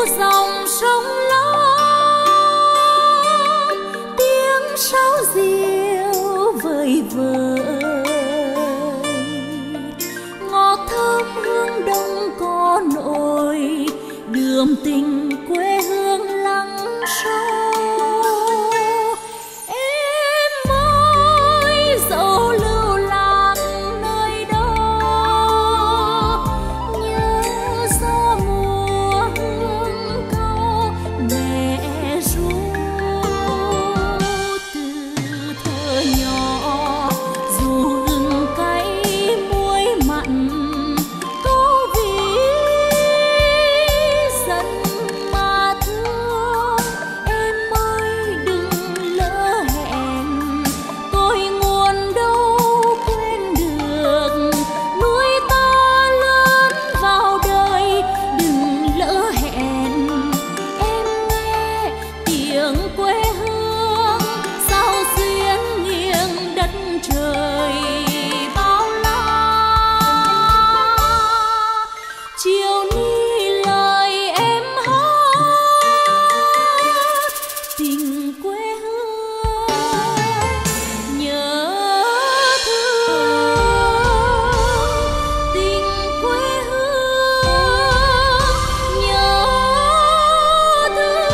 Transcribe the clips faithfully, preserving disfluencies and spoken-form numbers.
dòng sông lớn, tiếng sáo diều vời vợi, ngọt thơm hương đông có nổi, đường tình quê hương lắng sâu. Em ơi dẫu lưu lạc nơi đâu, nhớ gió mùa hương câu mẹ ru. Từ thơ nhỏ dù gừng cay muối mặn, câu ví dân mà thương. Em ơi đừng lỡ hẹn, tôi nguồn đâu quên được, nuôi ta lớn vào đời. Đừng lỡ hẹn, em nghe tiếng quê hương sao xuyên nghiêng đất trời bao la. Chiều ni lời em hát tình quê hương, nhớ thương tình quê hương, nhớ thương.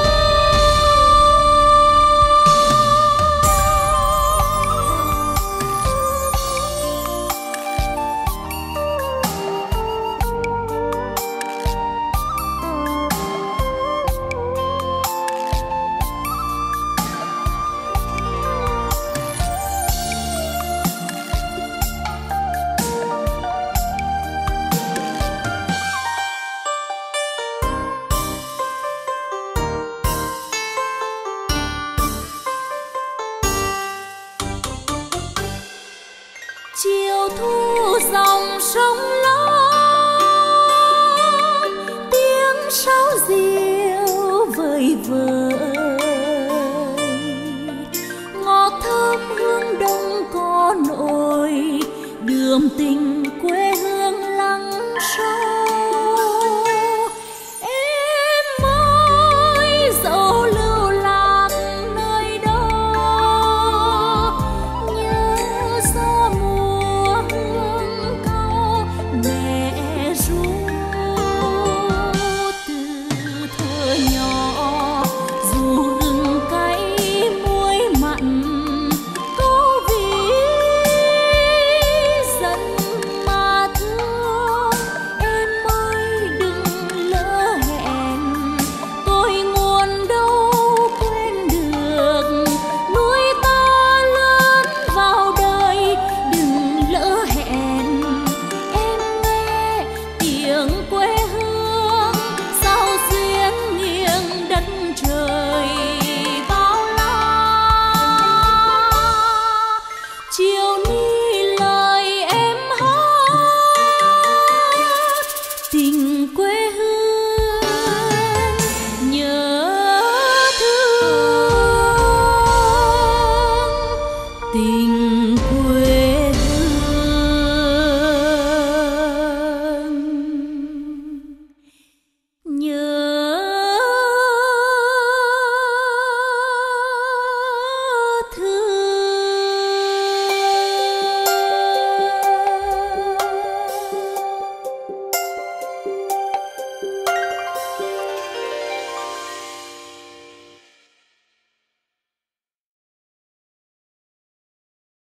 Chiều thu dòng sông lớn, tiếng sáo diều vời vợi, ngọt thơm hương đông có nổi, đường tình quê hương lắng sâu. Em ơi dẫu lưu lạc nơi đâu, nhớ gió mùa hương câu mẹ ru. Từ thơ nhỏ dù gừng cay muối mặn, câu ví dân mà thương. Em ơi đừng lỡ hẹn, tôi nguồn đâu quên được, nuôi ta lớn vào đời. Đừng lỡ hẹn, em nghe tiếng quê hương sao xuyên nghiêng đất trời bao la. Chiều ni lời em hát tình